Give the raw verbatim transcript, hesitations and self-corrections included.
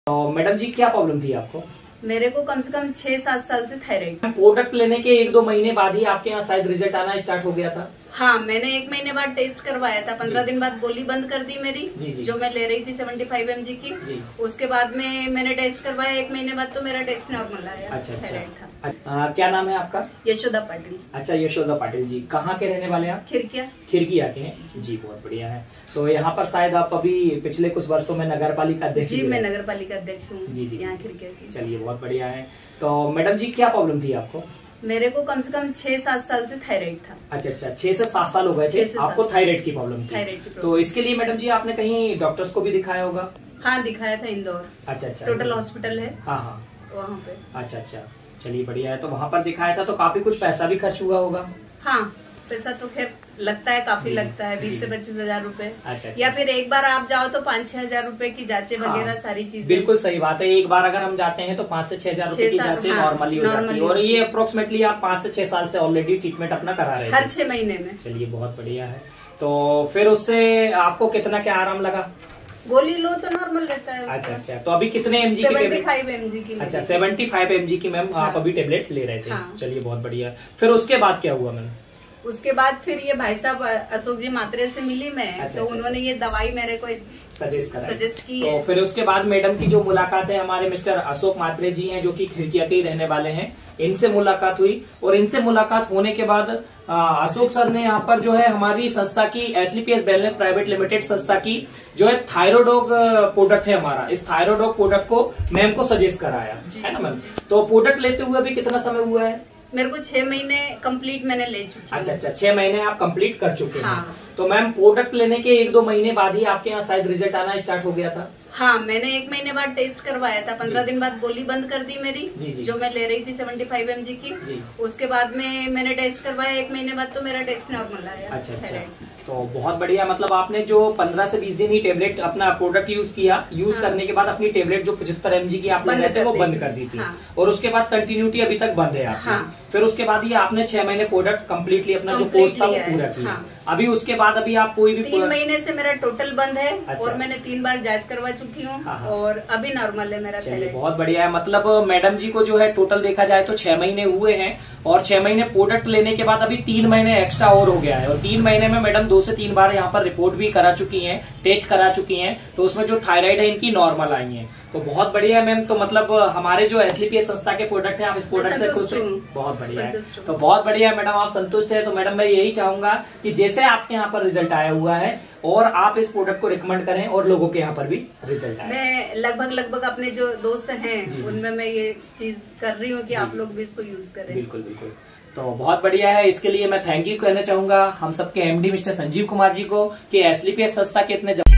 तो मैडम जी क्या प्रॉब्लम थी आपको? मेरे को कम से कम छह सात साल से थायराइड। प्रोडक्ट लेने के एक दो महीने बाद ही आपके यहाँ शायद रिजल्ट आना स्टार्ट हो गया था। हाँ, मैंने एक महीने बाद टेस्ट करवाया था। पंद्रह दिन बाद गोली बंद कर दी मेरी, जी जी। जो मैं ले रही थी सेवेंटी फाइव एम जी की जी। उसके बाद में मैंने टेस्ट करवाया, एक महीने बाद तो मेरा टेस्ट नॉर्मल आया। अच्छा अच्छा था। आ, क्या नाम है आपका? यशोदा पाटिल। अच्छा, यशोदा पाटिल जी, कहाँ के रहने वाले आप? खिरकिया। खिरकिया के हैं जी, बहुत बढ़िया है। तो यहाँ पर शायद आप अभी पिछले कुछ वर्षों में नगर पालिका अध्यक्ष? जी, मैं नगर पालिका अध्यक्ष हूँ जी जी, यहाँ खिरकिया की। चलिए, बहुत बढ़िया है। तो मैडम जी क्या प्रॉब्लम थी आपको? मेरे को कम से कम छह सात साल से थायराइड था। अच्छा अच्छा, छह से सात साल हो गए थे आपको थायराइड की प्रॉब्लम थी। थायराइड की तो इसके लिए मैडम जी आपने कहीं डॉक्टर्स को भी दिखाया होगा? हाँ, दिखाया था इंदौर। अच्छा अच्छा, टोटल हॉस्पिटल है। हाँ हाँ, वहाँ पे। अच्छा अच्छा, चलिए बढ़िया है। तो वहाँ पर दिखाया था तो काफी कुछ पैसा भी खर्च हुआ होगा? हाँ, पैसा तो खैर लगता है, काफी लगता है, बीस से पच्चीस हजार रूपए। अच्छा, या फिर एक बार आप जाओ तो पाँच छह हजार रूपए की जांचें वगैरह, हाँ, सारी चीजें। बिल्कुल सही बात है। एक बार अगर हम जाते हैं तो पाँच से छह हजार रूपए की जांचें नॉर्मली हो जाती है। और ये अप्रोक्सीमेटली आप पाँच से छह साल से ऑलरेडी ट्रीटमेंट अपना करा रहे हैं हर छह महीने में। चलिए, बहुत बढ़िया है। तो फिर उससे आपको कितना क्या आराम लगा? गोली लो तो नॉर्मल रहता है। अच्छा अच्छा, तो अभी कितने एमजी की? सेवेंटी फाइव एमजी की। अच्छा, सेवेंटी फाइव एमजी की मैम आप अभी टेबलेट ले रहे थे। चलिए, बहुत बढ़िया। फिर उसके बाद क्या हुआ मैम? उसके बाद फिर ये भाई साहब अशोक जी मात्रे से मिली मैं। अच्छा, तो अच्छा, उन्होंने ये दवाई मेरे को सजेस्ट करा सजेस्ट की तो है। फिर उसके बाद मैडम की जो मुलाकात है हमारे मिस्टर अशोक मात्रे जी हैं, जो कि खिरकिया के ही रहने वाले हैं, इनसे मुलाकात हुई। और इनसे मुलाकात होने के बाद अशोक सर ने यहाँ पर जो है हमारी संस्था की एसलीपीएस वेलनेस प्राइवेट लिमिटेड संस्था की जो है थायरोडॉग प्रोडक्ट है हमारा, इस थायरोडॉग प्रोडक्ट को मैम को सजेस्ट कराया है ना मैम। तो प्रोडक्ट लेते हुए अभी कितना समय हुआ है? मेरे को छह महीने कंप्लीट मैंने ले चुकी हूँ। अच्छा अच्छा, छह महीने आप कंप्लीट कर चुके हैं। हाँ। तो मैम प्रोडक्ट लेने के एक दो महीने बाद ही आपके यहाँ शायद रिजल्ट आना स्टार्ट हो गया था। हाँ, मैंने एक महीने बाद टेस्ट करवाया था। पंद्रह दिन बाद गोली बंद कर दी मेरी, जी जी। जो मैं ले रही थी सेवेंटी फाइव एम जी की जी। उसके बाद में मैंने टेस्ट करवाया, एक महीने बाद तो मेरा टेस्ट नॉर्मल आया। अच्छा अच्छा, तो बहुत बढ़िया। मतलब आपने जो पंद्रह से बीस दिन ही टेबलेट अपना प्रोडक्ट यूज किया, यूज हाँ। करने के बाद अपनी टेबलेट जो पचहत्तर एमजी की आप ले रहे थे वो बंद कर दी थी। हाँ। और उसके बाद कंटिन्यूटी अभी तक बंद है आपकी। हाँ। फिर उसके बाद ही आपने छह महीने प्रोडक्ट कम्प्लीटली अपना जो कोर्स था वो पूरा किया। हाँ। अभी उसके बाद अभी आप कोई भी तीन महीने से मेरा टोटल बंद है। अच्छा। और मैंने तीन बार जांच करवा चुकी हूँ। हाँ। और अभी नॉर्मल है मेरा। चलिए, बहुत बढ़िया है। मतलब मैडम जी को जो है टोटल देखा जाए तो छह महीने हुए हैं, और छह महीने प्रोडक्ट लेने के बाद अभी तीन महीने एक्स्ट्रा और हो गया है। और तीन महीने में मैडम दो से तीन बार यहाँ पर रिपोर्ट भी करा चुकी हैं, टेस्ट करा चुकी हैं, तो उसमें जो थायराइड है इनकी नॉर्मल आई है। तो बहुत बढ़िया है मैम। तो मतलब हमारे जो एसलीपीएस संस्था के प्रोडक्ट हैं, आप इस प्रोडक्ट से खुश हैं? बहुत बढ़िया है। तो बहुत बढ़िया है मैडम, आप संतुष्ट है। तो मैडम मैं यही चाहूंगा कि जैसे आपके यहाँ पर रिजल्ट आया हुआ है और आप इस प्रोडक्ट को रिकमेंड करें और लोगों के यहाँ पर भी रिजल्ट आए। मैं लगभग लगभग अपने जो दोस्त हैं उनमें मैं ये चीज कर रही हूँ कि आप लोग भी इसको यूज करें। बिल्कुल बिल्कुल। तो बहुत बढ़िया है। इसके लिए मैं थैंक यू कहना चाहूंगा हम सबके एमडी मिस्टर संजीव कुमार जी को कि एसलीपीएस संस्था के इतने